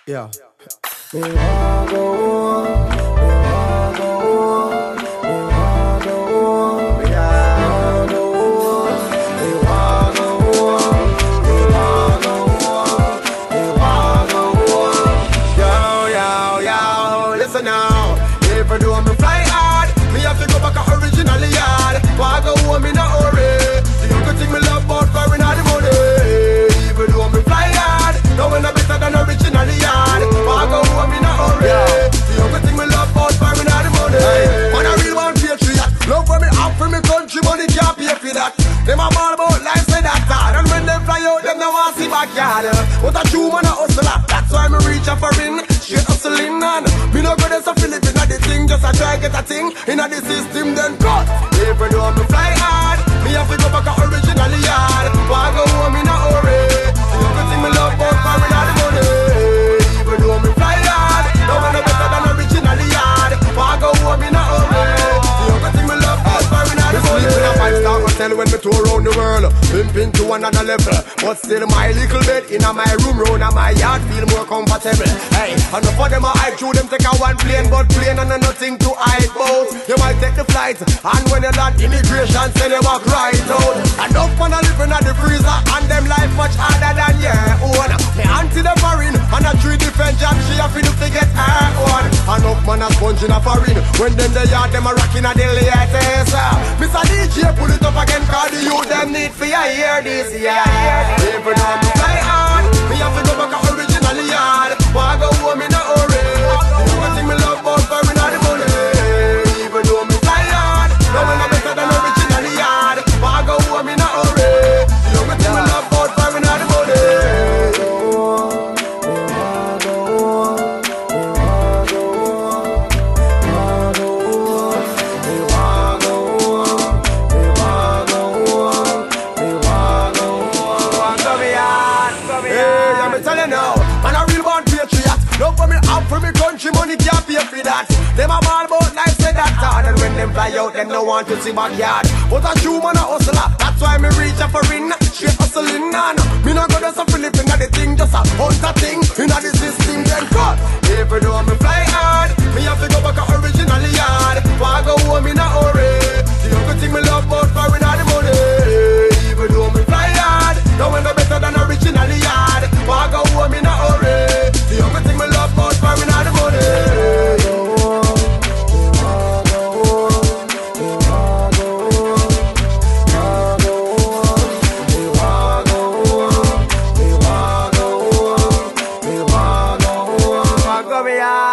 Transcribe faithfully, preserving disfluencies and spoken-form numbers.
Yeah. Me wanna go on, me wanna go on, me wanna go on, me wanna go on, me wanna go on, me wanna go on, me wanna go on. Yo, yo, yo, listen now. If I do me fly hard, me have to go back to original yard. Wanna go home in a hurry. You could think me love but foreign all the money. If I do me fly hard, no one a better than original yard. Wanna go home in a hurry. You could think me love but foreign all the money. Man a real one patriot. Love for me up for me country, money can't pay for that. Them a ball about life say that hard. And when they fly out, them no want see backyard. But a true man a hustler. That's why me reach a foreign. Straight hustling on. Me no go there so Philippine a the thing. Just a try get a thing in a the system then cut. If I do me fly hard, me have to go back to original yard. Wanna go home in a hurry. You could think me love but foreign all the money. If I do me fly hard, no one no better than original yard. Wanna go home in a hurry. You could think me love but foreign all the money. This is five star hotel when me tour around the world. Pimping to another level. But still my little bed in my room round and my yard feel more comfortable. Hey, enough for them a hype through them take a one plane, but plane and nothing to hype out. You might take the flight and when you land immigration say they walk right out. Enough man a living at the freezer and them life much harder than your own. Me auntie the foreign and a three different jobs she have to do to get her own. Enough man a sponge in a foreign when them the yard them a rocking a the latest. Mister D J pull it up again cause the youth them need for ya hear this, yeah. If you know me fly hard, me have to go back to original yard. Wanna go home in a hurry. You can think me love but foreign all the money. Even though me fly hard, no one no better than original yard. Wanna go home in a hurry. You can think me love but foreign all the money. For me country money can't pay for that. Them a ball about life say that hard. And when them fly out them no want to see backyard. But a true man a hustler. That's why me reach a foreign. Straight hustling on. Me no go to some Philippine a the thing. Just a hunter thing. In a the system then cut. If you do me fly hard, me have to go back to original yard. Wanna go home in a hurry. You could think me love but foreign all the money. If you do me fly hard, no one no better than original yard. Wanna go home in a hurry. You could think me love but foreign all the money. Go beyond.